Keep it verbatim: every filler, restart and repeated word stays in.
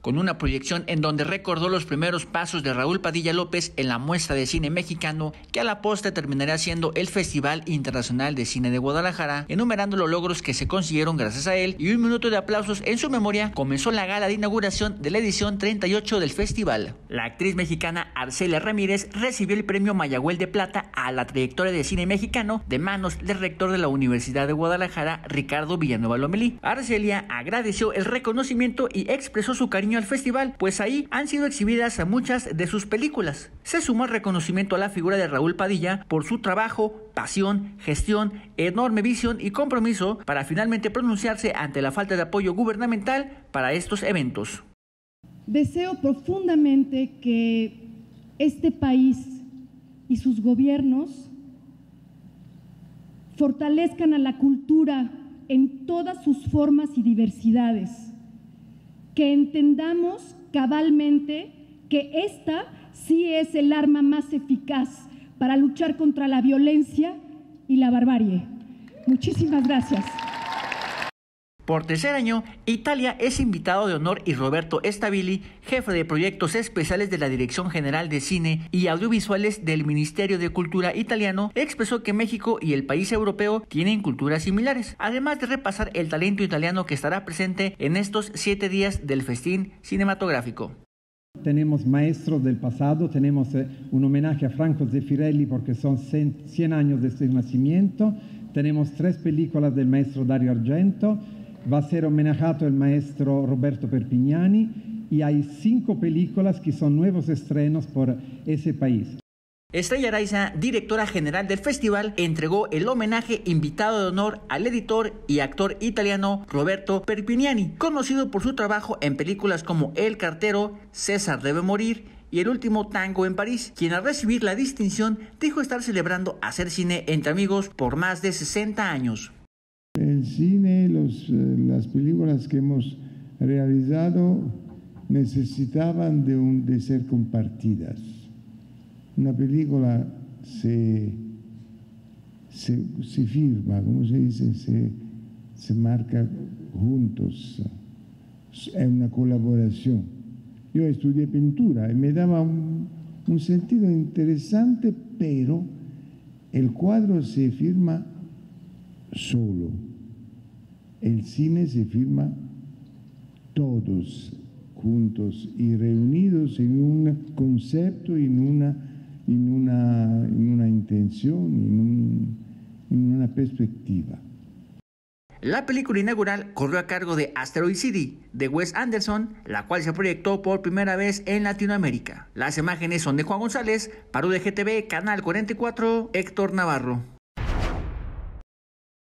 con una proyección en donde recordó los primeros pasos de Raúl Padilla López en la muestra de cine mexicano, que a la postre terminaría siendo el Festival Internacional de Cine de Guadalajara, enumerando los logros que se consiguieron gracias a él, y un minuto de aplausos en su memoria comenzó la gala de inauguración de la edición treinta y ocho del festival. La actriz mexicana Arcelia Ramírez recibió el premio Mayagüel de Plata a la trayectoria de cine mexicano de manos del rector de la Universidad de Guadalajara, Ricardo Villanueva Lomelí. Arcelia agradeció el reconocimiento y expresó su cariño al festival, pues ahí han sido exhibidas a muchas de sus películas. Se sumó el reconocimiento a la figura de Raúl Padilla por su trabajo, pasión, gestión, enorme visión y compromiso para finalmente pronunciarse ante la falta de apoyo gubernamental para estos eventos. Deseo profundamente que este país y sus gobiernos fortalezcan a la cultura en todas sus formas y diversidades, que entendamos cabalmente que esta sí es el arma más eficaz para luchar contra la violencia y la barbarie. Muchísimas gracias. Por tercer año, Italia es invitado de honor y Roberto Stabili, jefe de proyectos especiales de la Dirección General de Cine y Audiovisuales del Ministerio de Cultura italiano, expresó que México y el país europeo tienen culturas similares, además de repasar el talento italiano que estará presente en estos siete días del festín cinematográfico. Tenemos maestros del pasado, tenemos eh, un homenaje a Franco Zeffirelli porque son cien años de su nacimiento, tenemos tres películas del maestro Dario Argento, va a ser homenajeado el maestro Roberto Perpignani y hay cinco películas que son nuevos estrenos por ese país. Estrella Araiza, directora general del festival, entregó el homenaje invitado de honor al editor y actor italiano Roberto Perpignani, conocido por su trabajo en películas como El cartero, César debe morir y El último tango en París, quien al recibir la distinción dijo estar celebrando hacer cine entre amigos por más de sesenta años. El cine, los, las películas que hemos realizado necesitaban de, un, de ser compartidas. Una película se, se, se firma, ¿cómo se dice? Se, se marca juntos, es una colaboración. Yo estudié pintura y me daba un, un sentido interesante, pero el cuadro se firma solo. El cine se firma todos juntos y reunidos en un concepto, en una, en una, en una intención, en, un, en una perspectiva. La película inaugural corrió a cargo de Asteroid City, de Wes Anderson, la cual se proyectó por primera vez en Latinoamérica. Las imágenes son de Juan González, para U D G T V, Canal cuarenta y cuatro, Héctor Navarro.